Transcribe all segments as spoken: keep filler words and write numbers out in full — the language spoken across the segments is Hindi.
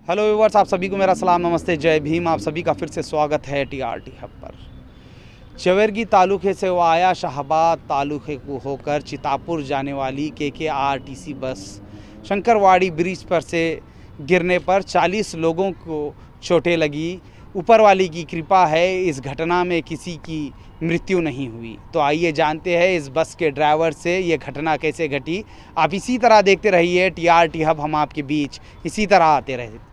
हेलो व्यूवर्स, आप सभी को मेरा सलाम, नमस्ते, जय भीम। आप सभी का फिर से स्वागत है टीआरटी हब पर। चवेरगी तालुके से वाया शाहबाद तालुके को होकर चितापुर जाने वाली केकेआरटीसी बस शंकरवाड़ी ब्रिज पर से गिरने पर चालीस लोगों को चोटें लगी। ऊपर वाली की कृपा है, इस घटना में किसी की मृत्यु नहीं हुई। तो आइए जानते हैं इस बस के ड्राइवर से ये घटना कैसे घटी। आप इसी तरह देखते रहिए टीआरटी हब, हम आपके बीच इसी तरह आते रहे।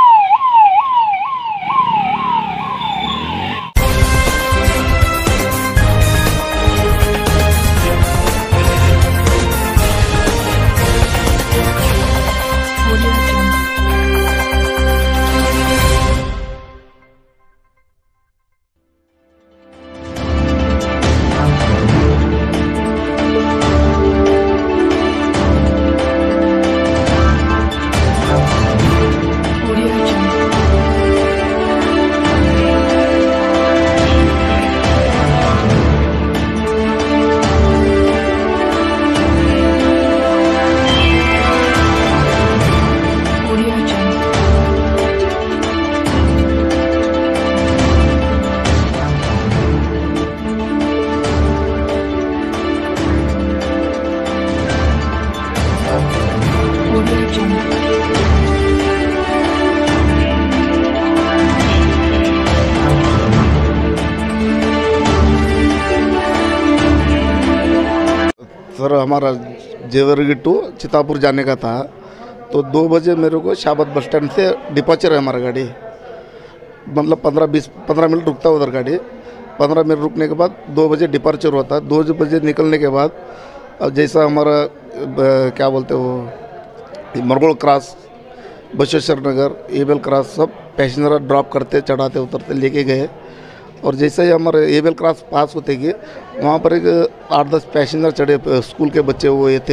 सर, हमारा जेवरगी टू चितापुर जाने का था, तो दो बजे मेरे को शाहबाद बस स्टैंड से डिपार्चर है हमारा गाड़ी। मतलब पंद्रह बीस पंद्रह मिनट रुकता है उधर गाड़ी। पंद्रह मिनट रुकने के बाद दो बजे डिपार्चर होता है। दो बजे निकलने के बाद अब जैसा हमारा क्या बोलते हो मरगोल क्रॉस, बशेश्वर नगर, एबेल क्रॉस, सब पैसेंजर ड्रॉप करते चढ़ाते उतरते लेके गए। और जैसे ही हमारे एबेल क्रॉस पास होते गए, वहाँ पर एक आठ दस पैसेंजर चढ़े, स्कूल के बच्चे वो ये थे।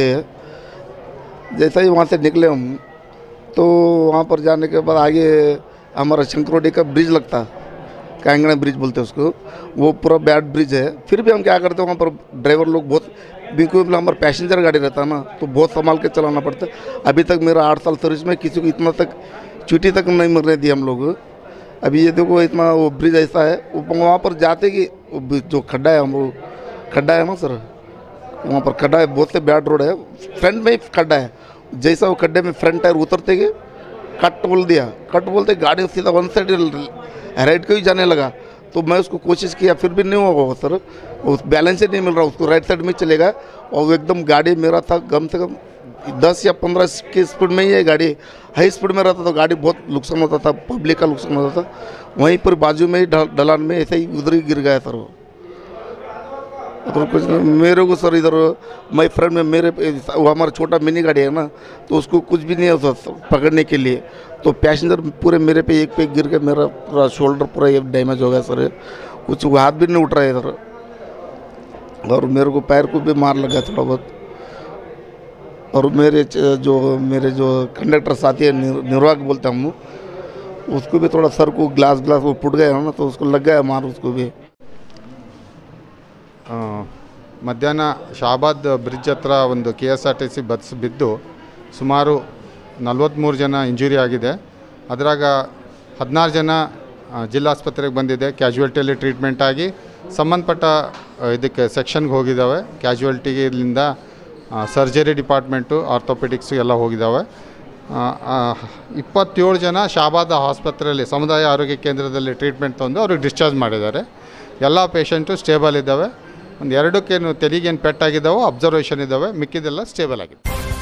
जैसे ही वहाँ से निकले हम, तो वहाँ पर जाने के बाद आगे हमारा शंकरवाड़ी का ब्रिज लगता, कांगड़ा ब्रिज बोलते हैं उसको, वो पूरा बैड ब्रिज है। फिर भी हम क्या करते हैं, वहाँ पर ड्राइवर लोग बहुत, बिल्कुल हमारा पैसेंजर गाड़ी रहता है ना, तो बहुत संभाल के चलाना पड़ता है। अभी तक मेरा आठ साल सर्विस में किसी को इतना तक चुटी तक नहीं मरने दी हम लोग। अभी ये देखो इतना वो ब्रिज ऐसा है, वहाँ पर जाते कि जो खड्डा है, हम वो खड्डा है ना सर, वहाँ पर खड्डा है, बहुत से बैड रोड है, फ्रंट में ही खड्डा है। जैसा वो खड्डे में फ्रंट टायर उतरते गए, कट बोल दिया, कट बोलते गाड़ी सीधा वन साइड राइट को ही जाने लगा। तो मैं उसको कोशिश किया, फिर भी नहीं हुआ सर, उस बैलेंस ही नहीं मिल रहा, उसको राइट साइड में चलेगा। और वो एकदम गाड़ी मेरा था कम से कम दस या पंद्रह की स्पीड में ही है गाड़ी। हाई स्पीड में रहता तो गाड़ी बहुत नुकसान होता था, पब्लिक का नुकसान होता था। वहीं पर बाजू में ही ढलान में ऐसे ही उधर ही गिर गया सर वो। तो कुछ मेरे को सर इधर माई फ्रेंड में मेरे वो हमारा छोटा मिनी गाड़ी है ना, तो उसको कुछ भी नहीं है पकड़ने के लिए। तो पैसेंजर पूरे मेरे पे एक पे गिर के मेरा पूरा शोल्डर पूरा ये डैमेज हो गया सर। कुछ हाथ भी नहीं उठ रहा है इधर, और मेरे को पैर को भी मार लगा थोड़ा बहुत। और मेरे जो मेरे जो कंडक्टर साथी है, निर्वाहक बोलते हम, उसको भी थोड़ा सर को ग्लास ग्लास वो फुट गया ना, तो उसको लग गया मार उसको भी। ಮಧ್ಯಾಹ್ನ ಶಾಹಬಾದ್ ಬ್ರಿಡ್ಜ್ ಹತ್ರ ಒಂದು K S R T C bus ಬಿದ್ದು ಸುಮಾರು ನಲ್ವತ್ತ್ಮೂರು ಜನ ಇಂಜುರಿ ಆಗಿದೆ. ಅದರಾಗ ಹದಿನಾರು ಜನ ಜಿಲ್ಲಾಸ್ಪತ್ರೆಗೆ ಬಂದಿದೆ, ಕ್ಯಾಶುಯಾಲಿಟಿಯಲ್ಲಿ ಟ್ರೀಟ್ಮೆಂಟ್ ಆಗಿ ಸಂಬಂಧಪಟ್ಟ ಇದಕ್ಕೆ ಸೆಕ್ಷನ್ಗೆ ಹೋಗಿದ್ದಾವೆ. ಕ್ಯಾಶುಯಾಲಿಟಿಗೆ ಇಲ್ಲಿಂದ ಸರ್ಜರಿ ಡಿಪಾರ್ಟ್ಮೆಂಟು, ಆರ್ಥೋಪೆಡಿಕ್ಸು ಎಲ್ಲ ಹೋಗಿದ್ದಾವೆ. ಇಪ್ಪತ್ತೇಳು ಜನ ಶಾಹಬಾದ್ ಆಸ್ಪತ್ರೆಯಲ್ಲಿ ಸಮುದಾಯ ಆರೋಗ್ಯ ಕೇಂದ್ರದಲ್ಲಿ ಟ್ರೀಟ್ಮೆಂಟ್ ತಂದು ಅವ್ರಿಗೆ ಡಿಸ್ಚಾರ್ಜ್ ಮಾಡಿದ್ದಾರೆ. ಎಲ್ಲ ಪೇಷಂಟು ಸ್ಟೇಬಲ್ ಇದ್ದಾವೆ. ಒಂದು ಎರಡಕ್ಕೇನು ತೆಲಿಗೇನು ಪೆಟ್ಟಾಗಿದ್ದಾವೋ ಅಬ್ಸರ್ವೇಷನ್ ಇದ್ದಾವೆ, ಮಿಕ್ಕಿದೆಲ್ಲ ಸ್ಟೇಬಲ್ ಆಗಿದೆ.